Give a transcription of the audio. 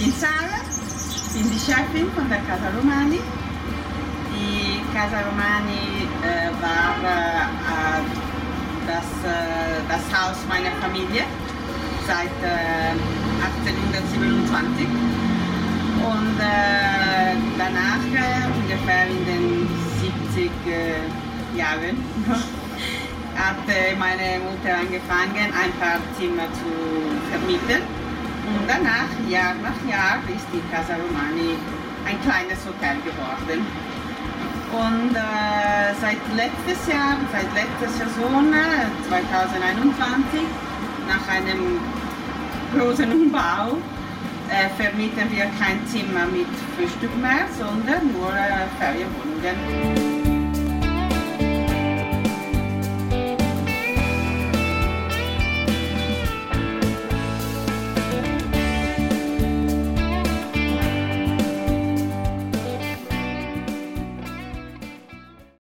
bin Sarah, bin die Chefin von der Casa Romani. Die Casa Romani war das Haus meiner Familie seit 1827 und danach ungefähr in den 70 Jahren hat meine Mutter angefangen, ein paar Zimmer zu vermieten und danach, Jahr nach Jahr, ist die Casa Romani ein kleines Hotel geworden. Und seit letzter Saison, 2021, nach einem großen Umbau, vermieten wir kein Zimmer mit Frühstück mehr, sondern nur Ferienwohnungen.